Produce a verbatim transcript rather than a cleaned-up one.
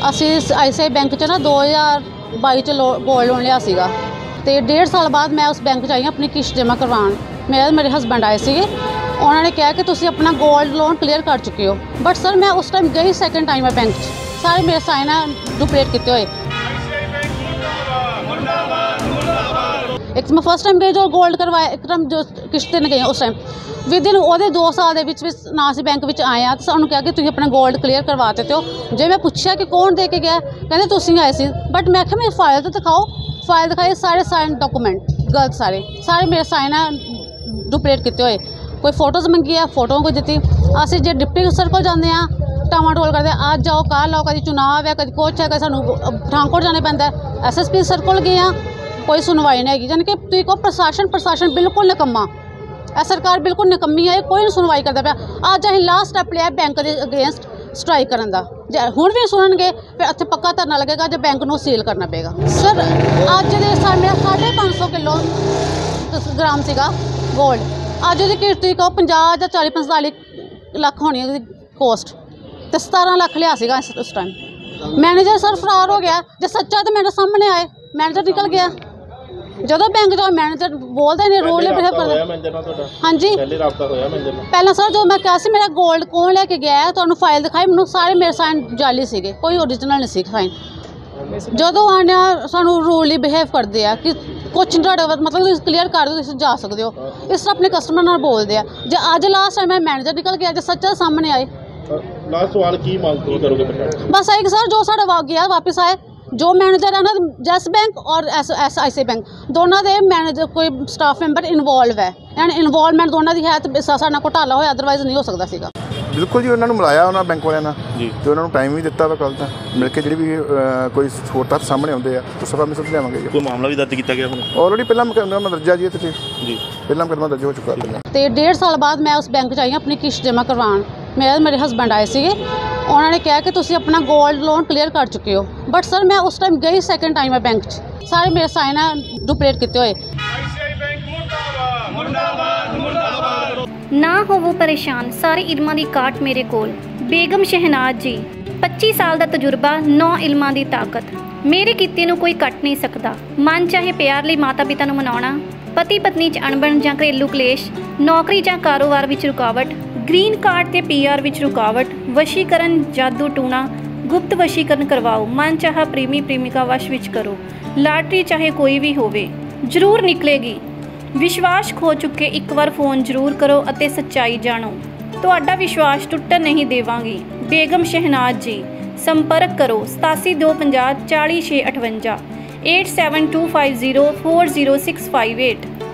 ਅਸੀਂ आई सी आई बैंक च ना दो हज़ार बाई च लो गोल्ड लोन लिया सीगा ते डेढ़ साल बाद मैं उस बैंक च आई अपनी किश्त जमा करवाउण। मेरे मेरे हसबैंड आए थे, उन्होंने कहा कि तुसीं अपना गोल्ड लोन क्लीयर कर चुके हो। बट सर मैं उस टाइम गई सैकेंड टाइम है बैंक च, सारे मेरे साइन डुप्लीकेट किए हुए। एक मैं फर्स्ट टाइम गई जो गोल्ड करवाया, एक टाइम जो किश्त देने गई उस टाइम विद इन वो दो साल के विच ना असीं बैंक में आए हैं तो सानूं कहा कि तुसीं अपना गोल्ड क्लीयर करवा देते हो। जो मैं पूछा कि कौन दे के गया, कहते तुसीं आए सी। बट मैं आख्या मेरी फाइल तो दिखाओ, फाइल दिखाई सारे साइन डॉकूमेंट गलत, सारे सारे मेरे साइन डुप्लीकेट किए हुए। कोई फोटोज़ मंगी है, फोटो कोई दी। असीं जो डिप्टी सर को जाते हैं टामाटोल करते अज जाओ कल आओ, कभी चुनाव है कभी कुछ है, कभी सानूं पठानकोट जाना पैंदा है। एस एस पी सर को गए हैं, कोई सुनवाई नहीं हैगी। यानी कि तुसीं कहो प्रशासन प्रशासन बिल्कुल निकम्मा, ए सरकार बिल्कुल निकम्मी है, कोई नहीं सुनवाई करता पाया। अज असीं लास्ट स्टैप लिया बैंक के अगेंस्ट स्ट्राइक करन दा, जे हुण भी सुनणगे फिर इत्थे पक्का धरना लगेगा, जो बैंक नूं सील करना पेगा। सर अज दे मेरा साढ़े पाँच सौ किलो ग्राम सीगा गोल्ड, अज उहदी कीमत तुसीं कहो पंजाह जां चाली पंताली लख होनी है कोस्ट, तो सतारह लख लिया सीगा उस टाइम। मैनेजर सर फरार हो गया, जो सच्चा तो मेरे सामने आए, मैनेजर निकल गया। जो बैंक जाओ मैनेजर बोलते नहीं, रूल बिहेव करते। हाँ जी पहला सर जो मैं कहा मेरा गोल्ड कौन लेके गया है, तो फाइल दिखाई, मैं सारे मेरे साइन जाली सीगे, कोई ओरिजिनल नहीं सी साइन। जो आने सानू रूल ही बिहेव करते हैं कि कुछ मतलब क्लीयर कर दो, तुम जा सकते हो, इस तरह अपने कस्टमर नाल बोलते हैं। जो अज लास्ट टाइम मैनेजर निकल गया, जो सच्चा सामने आए। लास्ट सवाल की मांग करोगे? बस एक सर जो साढ़ा गया वापस आए, जो मैनेजर है ना जैस बैंक और S S I C bank दोनों के मैनेजर कोई स्टाफ मैंबर इनवॉल्व है, एंड इनवॉल्वमेंट दोनों की है, तो साडा घोटाला होया, अदरवाइज नहीं हो सकता सीगा। बिल्कुल जी, उन्होंने मिलाया उन्होंने बैंक वालियां जी, तो उन्होंने टाइम भी दिता वा कल तो मिल के जी भी कोई सपोर्ट तत्थ सामने आते हैं तो सभा में सब लियावांगे। कोई मामला भी दर्ज किया गया हुण? ऑलरेडी पहला मुकदमा दर्ज है जी, इत्थे जी पहला मुकदमा दर्ज हो चुका है। तो डेढ़ साल बाद मैं उस बैंक च आई अपनी किश्त जमा करवाउण। मेरे मेरे हसबैंड आए थे, उन्होंने कहा कि तुसीं अपना गोल्ड लोन क्लीयर कर चुके हो। बट सर मैं उस टाइम गई सैकेंड टाइम है बैंक च, सारे मेरे साइन डुप्लीकेट किए हुए। ना होवो परेशान, सारे इल्मां दी काट मेरे कोल। बेगम शहनाज जी, पच्चीस साल दा तजुर्बा, नौ इल्मां दी ताकत। मेरे किते नूं कोई कट नहीं सकता। मन चाहे प्यार लई माता पिता नूं मनाउणा, पति पत्नी च अणबण जां घरेलू कलेश, नौकरी जां कारोबार विच रुकावट, ग्रीन कार्ड ते पी आर विच रुकावट, वशीकरण जादू टूणा, गुप्त वशीकरण करवाओ, मन चाहा प्रेमी प्रेमिका वश विच करो, लाटरी चाहे कोई भी होवे जरूर निकलेगी। विश्वास खो चुके एक बार फोन जरूर करो अते सच्चाई जानो, तुहाडा विश्वास टुटन नहीं देवांगी। बेगम शहनाज जी, संपर्क करो सतासी दो पंजाह चाली छे अठवंजा eight seven two five zero four zero six five eight.